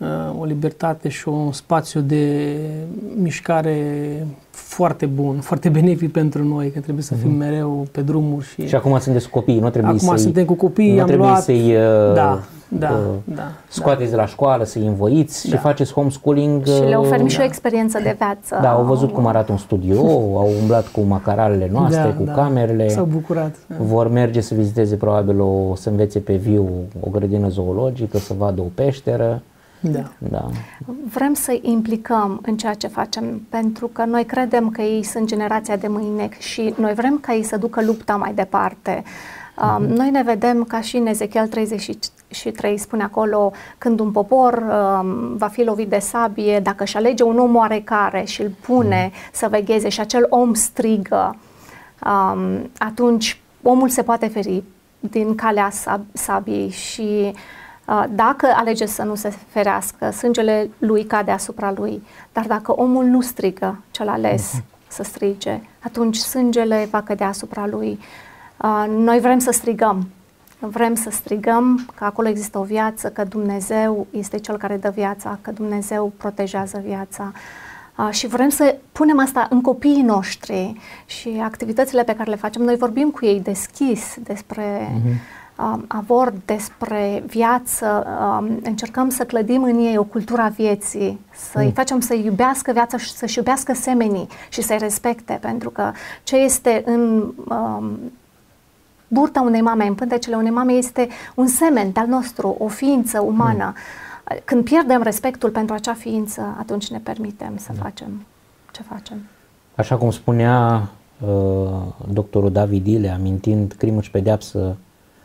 o libertate și un spațiu de mișcare foarte bun, foarte benefic pentru noi, că trebuie să fim mereu pe drumuri. Și acum sunteți copii, nu trebuie acum suntem cu copii, am luat... să-i da, scoateți de la școală, să-i învoiți și faceți homeschooling. Și le oferim și o experiență de viață. Da, au văzut cum arată un studio, au umblat cu macaralele noastre, cu camerele. S-au bucurat. Vor merge să viziteze probabil să învețe pe viu o grădină zoologică, să vadă o peșteră. Da. Vrem să-i implicăm în ceea ce facem, pentru că noi credem că ei sunt generația de mâine și noi vrem ca ei să ducă lupta mai departe. Noi ne vedem ca și în Ezechiel 33, spune acolo, când un popor va fi lovit de sabie, dacă își alege un om oarecare și îl pune să vegheze și acel om strigă, atunci omul se poate feri din calea sabiei și dacă alege să nu se ferească, sângele lui cade asupra lui. Dar dacă omul nu strigă, cel ales să strige, atunci sângele va cădea asupra lui. Noi vrem să strigăm. Vrem să strigăm că acolo există o viață, că Dumnezeu este Cel care dă viața, că Dumnezeu protejează viața. Și vrem să punem asta în copiii noștri și activitățile pe care le facem. Noi vorbim cu ei deschis despre avort, despre viață, încercăm să clădim în ei o cultură a vieții, să-i facem să iubească viața și să-și iubească semenii și să-i respecte, pentru că ce este în burta unei mame, în pântecele unei mame, este un semen de-al nostru, o ființă umană. Când pierdem respectul pentru acea ființă, atunci ne permitem să facem ce facem. Așa cum spunea doctorul David Ile, amintind Crimă și Pedeapsă,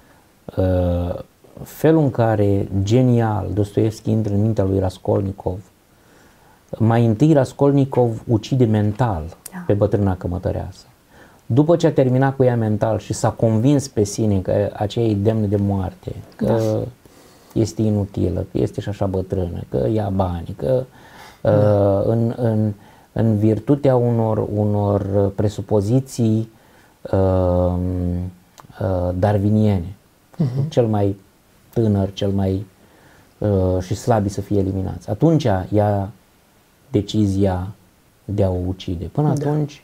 felul în care genial Dostoevski intră în mintea lui Raskolnikov. Mai întâi Raskolnikov ucide mental pe bătrâna cămătăreasă. După ce a terminat cu ea mental și s-a convins pe sine că aceea e demnă de moarte, că este inutilă, că este și așa bătrână, că ia bani, că în virtutea unor presupoziții darwiniene, cel mai tânăr, cel mai și slabii să fie eliminați. Atunci ia decizia de a o ucide. Până atunci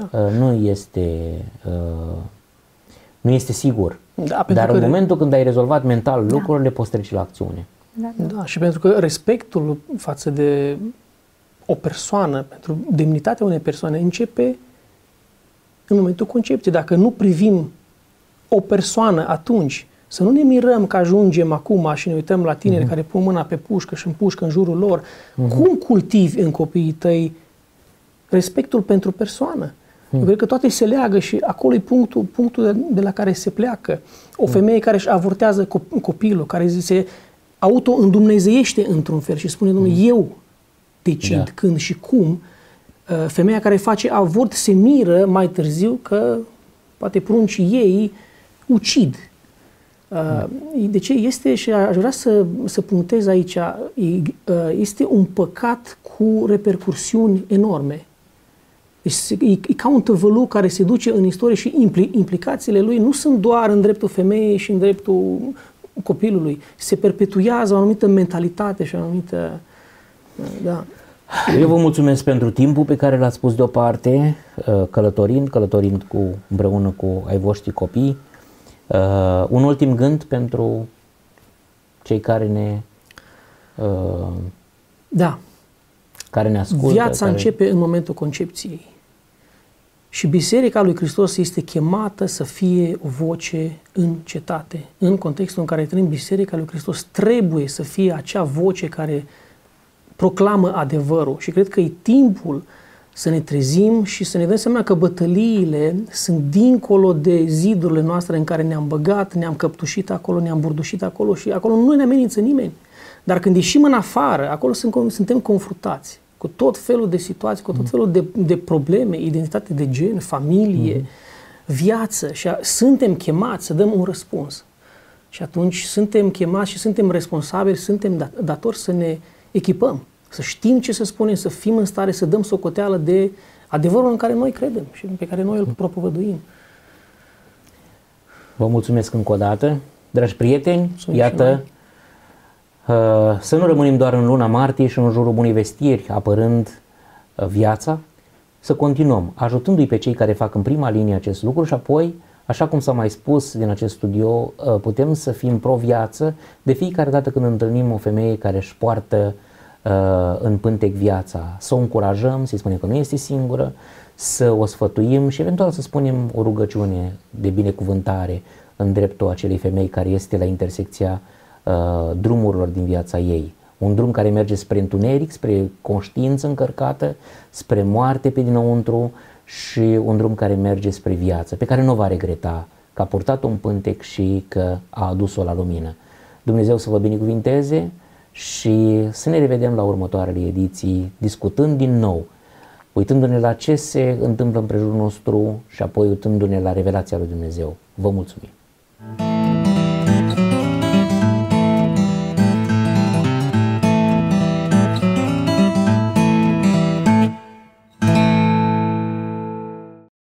nu este sigur. Dar în momentul când ai rezolvat mental lucrurile, poți trece la acțiune. Da, și pentru că respectul față de o persoană, pentru demnitatea unei persoane, începe în momentul concepției. Dacă nu privim o persoană atunci, să nu ne mirăm că ajungem acum și ne uităm la tineri care pun mâna pe pușcă și împușcă în jurul lor. Cum cultivi în copiii tăi respectul pentru persoană? Eu cred că toate se leagă și acolo e punctul de la care se pleacă. O femeie care își avortează copilul, care se auto-îndumnezeiește într-un fel și spune, Domnule, eu decid când și cum. Femeia care face avort se miră mai târziu că poate pruncii ei ucid. De ce este, și aș vrea să punctez aici, este un păcat cu repercursiuni enorme. Deci e ca un tăvăluc care se duce în istorie și implicațiile lui nu sunt doar în dreptul femeii și în dreptul copilului. Se perpetuează o anumită mentalitate și o anumită... Da. Eu vă mulțumesc pentru timpul pe care l-ați pus deoparte, călătorind împreună cu ai voștri copii. Un ultim gând pentru cei care care ne ascultă. Viața începe în momentul concepției. Și Biserica lui Hristos este chemată să fie o voce în cetate. În contextul în care trăim, Biserica lui Hristos trebuie să fie acea voce care proclamă adevărul. Și cred că e timpul să ne trezim și să ne dăm seama că bătăliile sunt dincolo de zidurile noastre în care ne-am băgat, ne-am căptușit acolo, ne-am burdușit acolo și acolo nu ne amenință nimeni. Dar când ieșim în afară, acolo suntem confruntați cu tot felul de situații, cu tot felul de probleme, identitate de gen, familie, viață și suntem chemați să dăm un răspuns. Și atunci suntem chemați și suntem responsabili, suntem datori să ne echipăm, să știm ce să spunem, să fim în stare să dăm socoteală de adevărul în care noi credem și pe care noi îl propovăduim. Vă mulțumesc încă o dată, dragi prieteni, iată, Să nu rămânem doar în luna martie și în jurul bunei vestiri, apărând viața, să continuăm ajutându-i pe cei care fac în prima linie acest lucru și apoi, așa cum s-a mai spus din acest studio, putem să fim pro-viață de fiecare dată când întâlnim o femeie care își poartă în pântec viața, să o încurajăm, să-i spunem că nu este singură, să o sfătuim și eventual să spunem o rugăciune de binecuvântare în dreptul acelei femei care este la intersecția drumurilor din viața ei. Un drum care merge spre întuneric, spre conștiință încărcată, spre moarte pe dinăuntru și un drum care merge spre viață, pe care nu o va regreta că a purtat un pântec și că a adus-o la lumină. Dumnezeu să vă binecuvinteze și să ne revedem la următoarele ediții, discutând din nou, uitându-ne la ce se întâmplă în prejurul nostru și apoi uitându-ne la revelația lui Dumnezeu. Vă mulțumim!